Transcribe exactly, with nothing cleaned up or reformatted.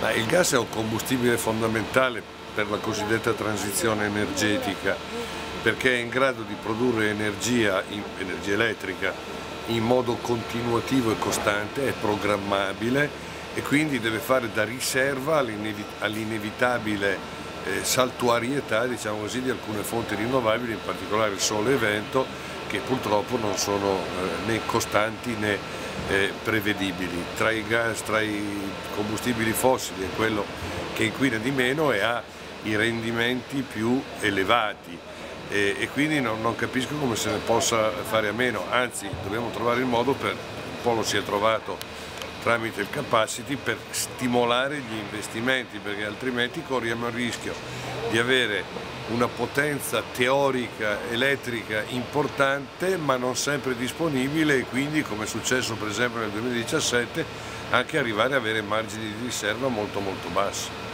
Ma il gas è un combustibile fondamentale per la cosiddetta transizione energetica, perché è in grado di produrre energia, energia elettrica in modo continuativo e costante, è programmabile e quindi deve fare da riserva all'inevitabile eh, saltuarietà, diciamo così, di alcune fonti rinnovabili, in particolare sole e vento, che purtroppo non sono eh, né costanti né eh, prevedibili. Tra i gas, tra i combustibili fossili è quello che inquina di meno e ha i rendimenti più elevati e, e quindi non, non capisco come se ne possa fare a meno, anzi dobbiamo trovare il modo per, un po' lo si è trovato tramite il capacity, per stimolare gli investimenti, perché altrimenti corriamo il rischio di avere una potenza teorica elettrica importante ma non sempre disponibile e quindi, come è successo per esempio nel duemiladiciassette, anche arrivare ad avere margini di riserva molto molto bassi.